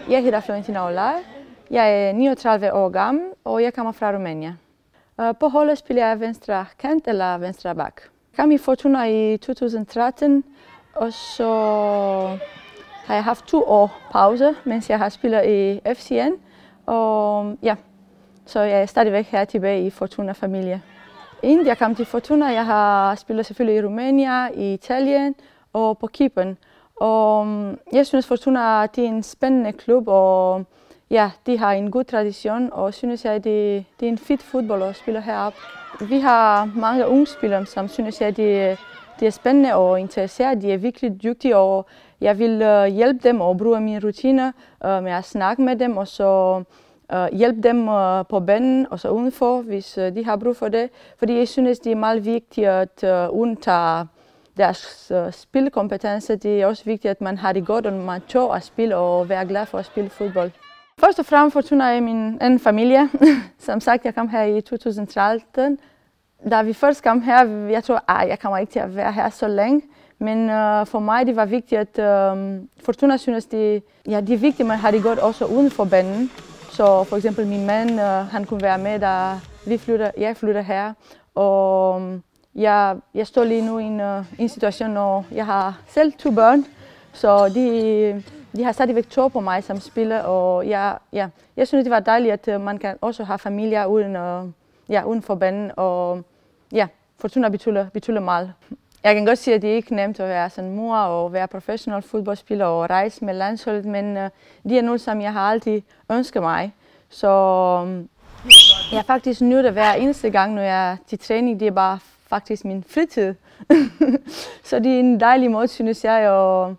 Jeg hedder Florentina Olaj. Jeg er 39 år gammel, og jeg kommer fra Rumænien. På holdet spiller jeg venstre kant eller venstre bak. Jeg kom i Fortuna i 2013, og så har jeg haft 2 år pause, mens jeg har spillet i FCN. Og ja, så jeg er stadigvæk her tilbage i Fortuna-familie. Inden jeg kom til Fortuna, jeg har spillet selvfølgelig i Rumænien, i Italien og på Cypern. Og jeg synes, Fortuna det er en spændende klub, og ja, de har en god tradition, og synes jeg, det er en fedt fodbold at spille heroppe. Vi har mange unge spillere, som synes jeg, det er spændende og interesseret. De er virkelig dygtige, og jeg vil hjælpe dem og bruge mine rutiner med at snakke med dem, og så hjælpe dem på banen og så udenfor, hvis de har brug for det. Fordi jeg synes, det er meget vigtigt at undtage deres spilkompetence. Det er også vigtigt, at man har det godt, og man tør at spille og være glad for at spille fodbold. Først og fremmest Fortuna er min anden familie. Som sagt, jeg kom her i 2013. Da vi først kom her, jeg tror, jeg kommer ikke til at være her så længe. Men for mig det var vigtigt, at Fortuna synes, det er vigtigt, at man har det godt også uden for banen. Så for eksempel min mand, han kunne være med, da jeg flytter her. Og jeg står lige nu i en situation, hvor jeg har selv 2 børn. Så de har stadigvæk tro på mig som spiller, og jeg synes, det var dejligt, at man kan også have familier uden for banen, og ja, Fortuna betyder meget. Jeg kan godt sige, at det ikke er nemt at være sådan mor og være professionel fodboldspiller og rejse med landsholdet, men det er noget, som jeg har altid ønsket mig. Så jeg er faktisk nødt til at være eneste gang, når jeg er til træning, det er bare faktisk min fritid. Så det er en dejlig måde, synes jeg,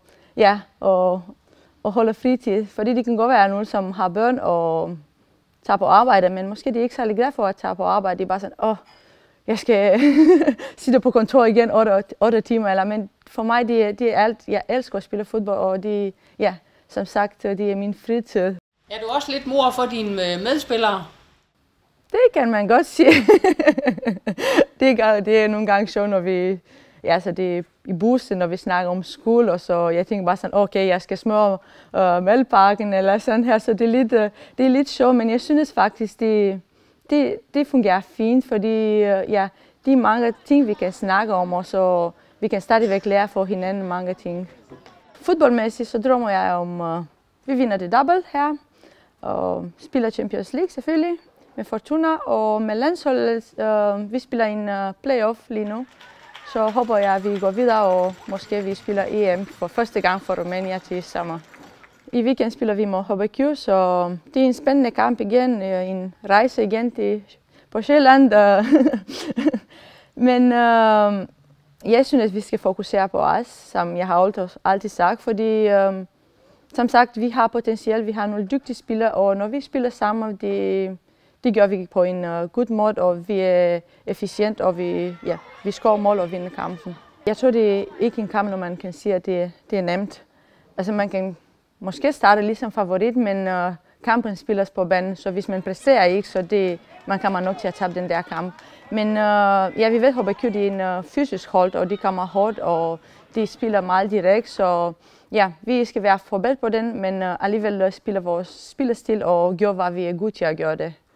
og holde fritid. Fordi det kan godt være nogen, som har børn og tager på arbejde, men måske de er ikke særlig glade for at tage på arbejde. Det er bare sådan, jeg skal sidde på kontor igen 8 timer. Men for mig det er alt. Jeg elsker at spille fodbold, og som sagt, det er min fritid. Er du også lidt mor for dine medspillere? Det kan man godt sige. det er nogle gange sjovt, når vi det er i bussen, når vi snakker om skole, og så jeg tænker bare sådan, okay, jeg skal smøre madpakken eller sådan her, så det er lidt sjovt, men jeg synes faktisk, det fungerer fint, fordi det er mange ting, vi kan snakke om, og så vi kan stadigvæk lære for hinanden mange ting. Fodboldmæssigt, så drømmer jeg om, vi vinder det double her, og spiller Champions League selvfølgelig med Fortuna, og med landsholdet, vi spiller en playoff lige nu. Så håber jeg, at vi går videre, og måske vi spiller EM for første gang for Rumænien til sommer. I weekend spiller vi mod HBK, så det er en spændende kamp igen, en rejse igen på Sjælland. Men jeg synes, at vi skal fokusere på os, som jeg har altid sagt, fordi som sagt, vi har potentiale, vi har nogle dygtige spillere, og når vi spiller sammen, det gør vi på en god måde, og vi er efficient, og vi scorer mål og vinder kampen. Jeg tror, det er ikke en kamp, når man kan sige, at det er nemt. Altså man kan måske starte ligesom favorit, men kampen spilles på banen, så hvis man præsterer ikke, så man kommer nok til at tabe den der kamp. Men vi ved, at HBK er en fysisk hold, og de kommer hårdt, og de spiller meget direkte, så vi skal være forberedt på den, men alligevel spiller vores spillestil og gøre, hvad vi er gode til at gøre det.